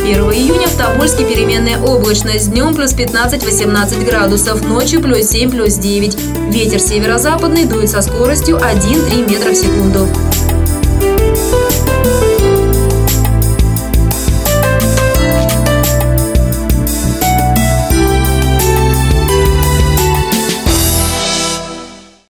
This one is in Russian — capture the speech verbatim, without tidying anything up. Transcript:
первого июня в Тобольске переменная облачность. Днем плюс пятнадцать-восемнадцать градусов, ночью плюс семь, плюс девять. Ветер северо-западный дует со скоростью один-три метра в секунду.